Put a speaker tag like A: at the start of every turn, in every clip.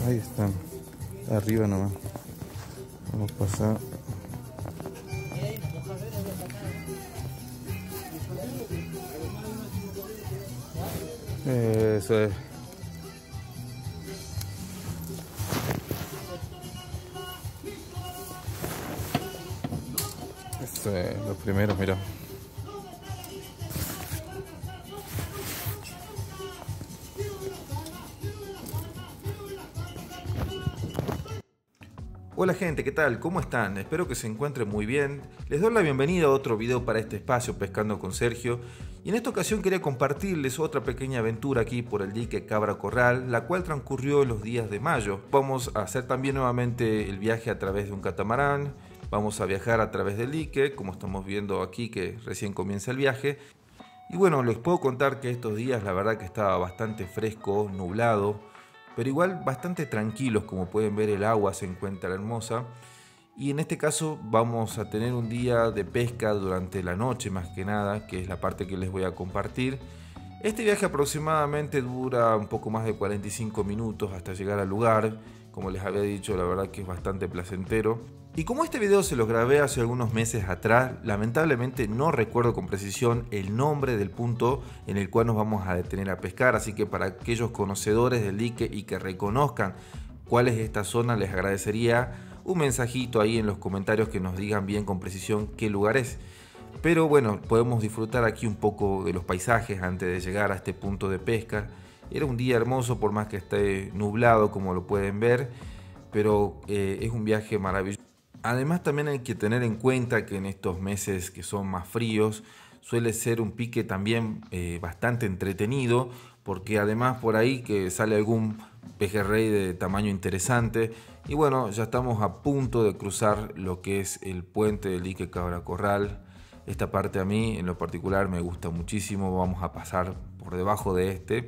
A: Ahí están, arriba nomás. Vamos a pasar. Eso es. Eso es lo primero, mira.
B: Hola gente, ¿qué tal? ¿Cómo están? Espero que se encuentren muy bien. Les doy la bienvenida a otro video para este espacio Pescando con Sergio. Y en esta ocasión quería compartirles otra pequeña aventura aquí por el dique Cabra Corral, la cual transcurrió en los días de mayo. Vamos a hacer también nuevamente el viaje a través de un catamarán. Vamos a viajar a través del dique, como estamos viendo aquí que recién comienza el viaje. Y bueno, les puedo contar que estos días la verdad que estaba bastante fresco, nublado, pero igual bastante tranquilos. Como pueden ver, el agua se encuentra hermosa. Y en este caso vamos a tener un día de pesca durante la noche más que nada, que es la parte que les voy a compartir. Este viaje aproximadamente dura un poco más de 45 minutos hasta llegar al lugar. Como les había dicho, la verdad que es bastante placentero. Y como este video se los grabé hace algunos meses atrás, lamentablemente no recuerdo con precisión el nombre del punto en el cual nos vamos a detener a pescar. Así que para aquellos conocedores del dique y que reconozcan cuál es esta zona, les agradecería un mensajito ahí en los comentarios que nos digan bien con precisión qué lugar es. Pero bueno, podemos disfrutar aquí un poco de los paisajes antes de llegar a este punto de pesca. Era un día hermoso, por más que esté nublado como lo pueden ver, pero es un viaje maravilloso. Además también hay que tener en cuenta que en estos meses que son más fríos suele ser un pique también bastante entretenido, porque además por ahí que sale algún pejerrey de tamaño interesante. Y bueno, ya estamos a punto de cruzar lo que es el puente del dique Cabra Corral. Esta parte a mí en lo particular me gusta muchísimo. Vamos a pasar por debajo de este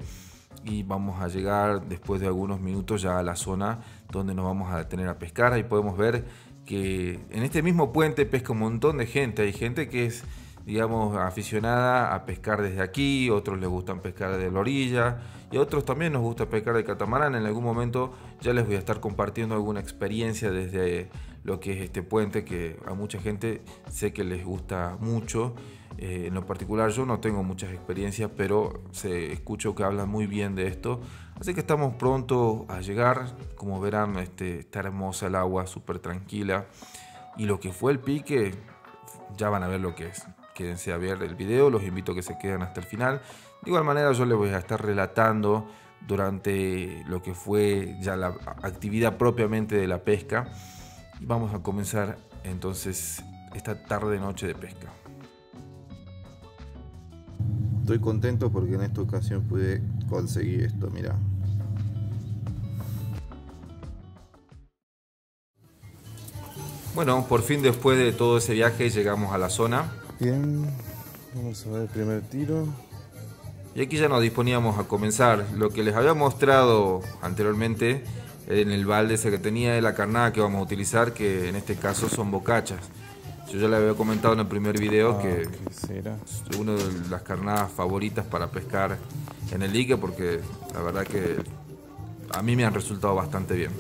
B: y vamos a llegar después de algunos minutos ya a la zona donde nos vamos a detener a pescar. Ahí podemos ver que en este mismo puente pesca un montón de gente. Hay gente que es, digamos, aficionada a pescar desde aquí, otros les gustan pescar desde la orilla y a otros también nos gusta pescar de catamarán. En algún momento ya les voy a estar compartiendo alguna experiencia desde lo que es este puente, que a mucha gente sé que les gusta mucho. En lo particular yo no tengo muchas experiencias, pero escucho que hablan muy bien de esto. Así que estamos pronto a llegar. Como verán, está hermosa el agua, súper tranquila. Y lo que fue el pique, ya van a ver lo que es. Quédense a ver el video, los invito a que se queden hasta el final. De igual manera yo les voy a estar relatando durante lo que fue ya la actividad propiamente de la pesca. Y vamos a comenzar entonces esta tarde-noche de pesca.
A: Estoy contento porque en esta ocasión pude conseguir esto, mira.
B: Bueno, por fin después de todo ese viaje llegamos a la zona.
A: Bien, vamos a ver el primer tiro.
B: Y aquí ya nos disponíamos a comenzar. Lo que les había mostrado anteriormente en el balde ese que tenía de la carnada que vamos a utilizar, que en este caso son bocachas. Yo ya le había comentado en el primer video que es una de las carnadas favoritas para pescar en el dique, porque la verdad que a mí me han resultado bastante bien.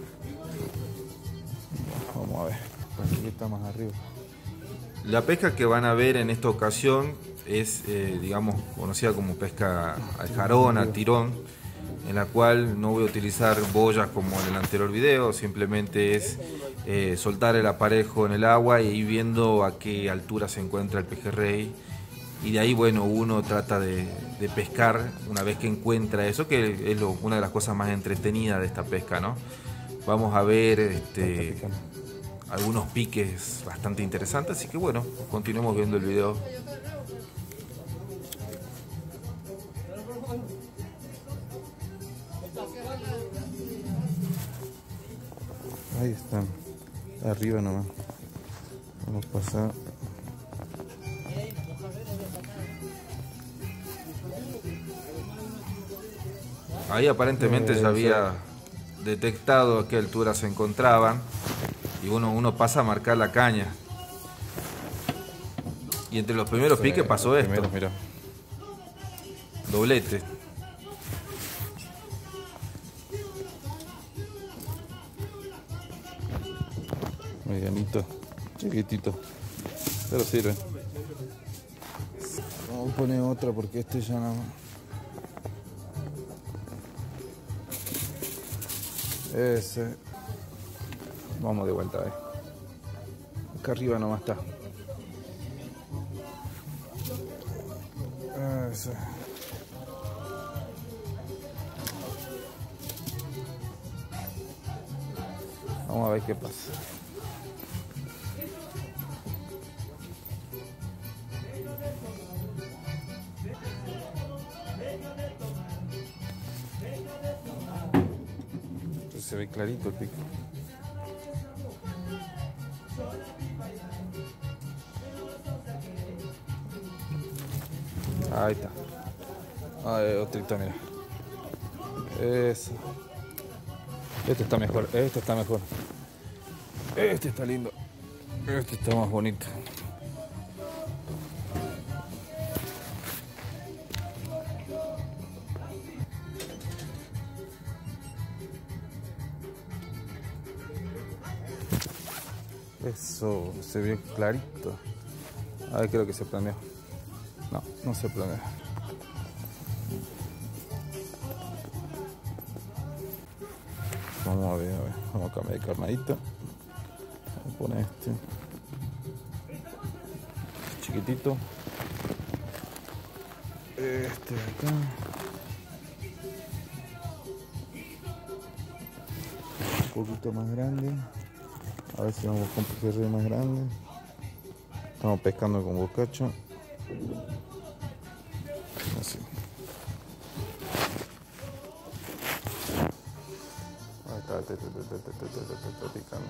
A: Vamos a ver, aquí está más arriba.
B: La pesca que van a ver en esta ocasión es, digamos, conocida como pesca al jarón, al tirón, en la cual no voy a utilizar boyas como en el anterior video. Simplemente es soltar el aparejo en el agua y ir viendo a qué altura se encuentra el pejerrey, y de ahí, bueno, uno trata de pescar una vez que encuentra eso, que es una de las cosas más entretenidas de esta pesca, ¿no? Vamos a ver algunos piques bastante interesantes, así que bueno, continuemos viendo el video.
A: Ahí están, arriba nomás. Vamos a pasar.
B: Ahí aparentemente ya había detectado a qué altura se encontraban y uno pasa a marcar la caña. Y entre los primeros piques pasó esto.
A: Mira.
B: Doblete.
A: Medianito, chiquitito, pero sirve. Vamos a poner otra porque este ya no. Ese. Vamos de vuelta, acá arriba nomás está. Ese. Vamos a ver qué pasa. Se ve clarito el pico. Ahí está. Ahí, otrito, mira. Eso. Este está mejor, este está mejor. Este está lindo. Este está más bonito. Eso, se ve clarito. A ver, creo que se planeó. No, no se planeó. Vamos a ver, vamos a cambiar de carnadito. Vamos a poner este chiquitito. Este de acá. Un poquito más grande. A ver si vamos con pejerrey más grande. Estamos pescando con bocacho. Así. Ahí está picando.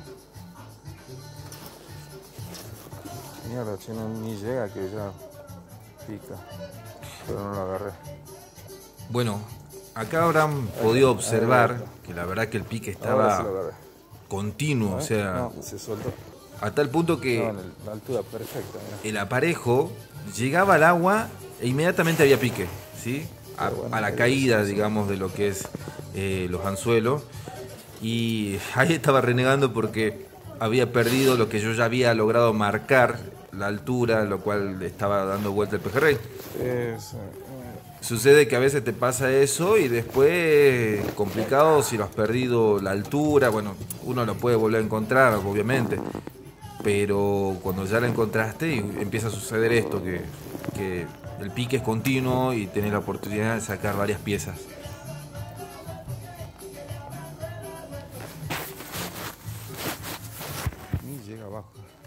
A: Mierda, chino, ni llega que ya pica. Pero no lo agarré.
B: Bueno, acá habrán podido observar que la verdad que el pique estaba continuo, o sea,
A: no, se soltó.
B: A tal punto que
A: no, en la altura perfecta,
B: el aparejo llegaba al agua e inmediatamente había pique, ¿sí? A la caída, digamos, de lo que es los anzuelos. Y ahí estaba renegando porque había perdido lo que yo ya había logrado marcar, la altura, lo cual estaba dando vuelta el pejerrey.
A: Eso.
B: Sucede que a veces te pasa eso y después complicado si lo has perdido la altura. Bueno, uno lo puede volver a encontrar, obviamente, pero cuando ya la encontraste empieza a suceder esto, que el pique es continuo y tenés la oportunidad de sacar varias piezas.
A: Ni llega abajo.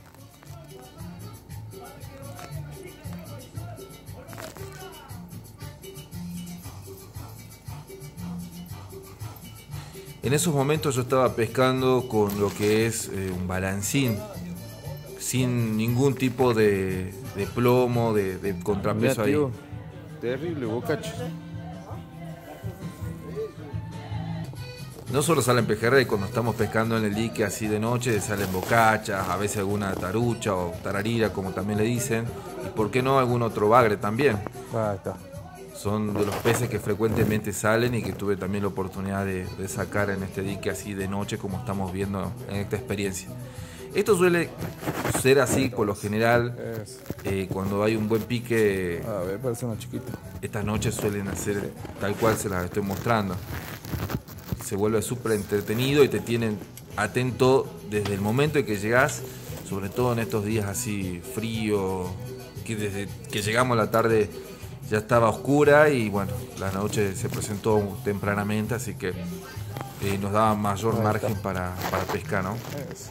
B: En esos momentos yo estaba pescando con lo que es un balancín, sin ningún tipo de plomo, de contrapeso. Mirá, tío,
A: ahí. Terrible bocacho.
B: No solo salen pejerrey, cuando estamos pescando en el dique así de noche, salen bocachas, a veces alguna tarucha o tararira, como también le dicen, y por qué no algún otro bagre también.
A: Ahí está.
B: Son de los peces que frecuentemente salen y que tuve también la oportunidad de sacar en este dique así de noche, como estamos viendo en esta experiencia. Esto suele ser así por lo general, cuando hay un buen pique.
A: A ver, parece una chiquita.
B: Estas noches suelen hacer tal cual se las estoy mostrando. Se vuelve súper entretenido y te tienen atento desde el momento en que llegás, sobre todo en estos días así fríos, que desde que llegamos a la tarde ya estaba oscura y bueno, la noche se presentó tempranamente, así que nos daba mayor margen para pescar, ¿no?
A: Eso.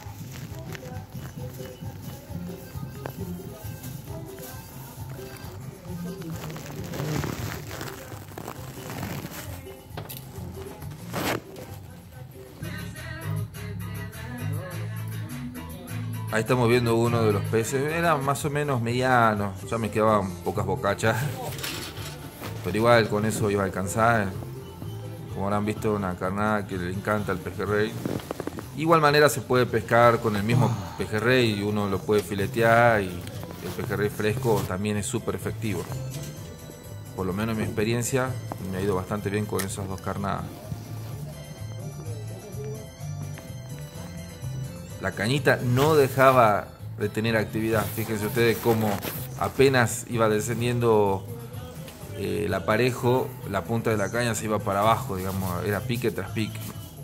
B: Ahí estamos viendo uno de los peces, eran más o menos medianos, ya me quedaban pocas bocachas, pero igual con eso iba a alcanzar. Como habrán visto, una carnada que le encanta al pejerrey. Igual manera se puede pescar con el mismo pejerrey y uno lo puede filetear, y el pejerrey fresco también es súper efectivo. Por lo menos en mi experiencia me ha ido bastante bien con esas dos carnadas. la cañita no dejaba de tener actividad. Fíjense ustedes cómo apenas iba descendiendo el aparejo, la punta de la caña se iba para abajo, digamos, era pique tras pique.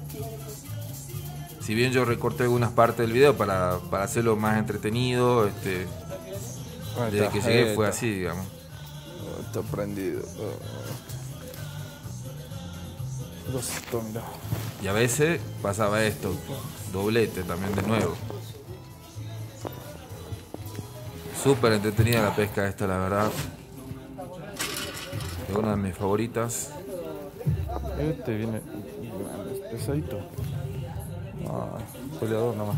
B: Si bien yo recorté algunas partes del video para hacerlo más entretenido, desde que llegué fue así, digamos.
A: Está prendido. Mira.
B: Y a veces pasaba esto, doblete también de nuevo. Súper entretenida la pesca esta, la verdad. Es una de mis favoritas.
A: Este viene pesadito. Peleador nomás.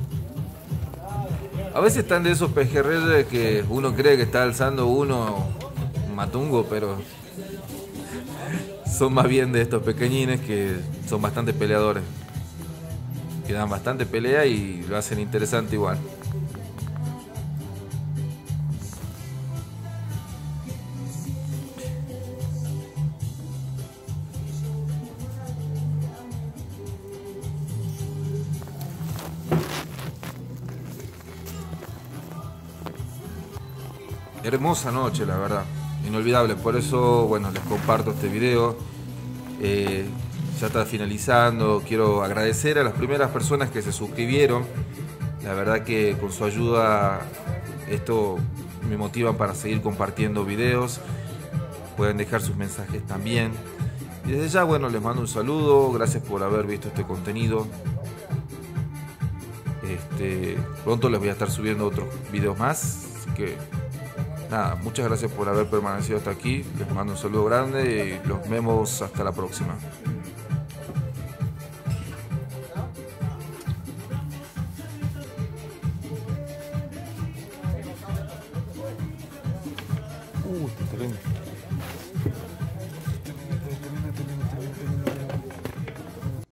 B: A veces están de esos pejerreyes que uno cree que está alzando uno un matungo, pero son más bien de estos pequeñines que son bastante peleadores, que dan bastante pelea y lo hacen interesante igual. Hermosa noche, la verdad, inolvidable. Por eso, bueno, les comparto este video. Ya está finalizando. Quiero agradecer a las primeras personas que se suscribieron. La verdad que con su ayuda esto me motiva para seguir compartiendo videos. Pueden dejar sus mensajes también. Y desde ya, bueno, les mando un saludo. Gracias por haber visto este contenido. Pronto les voy a estar subiendo otros videos más. Así que nada, muchas gracias por haber permanecido hasta aquí. Les mando un saludo grande y los vemos hasta la próxima.
A: Está lindo.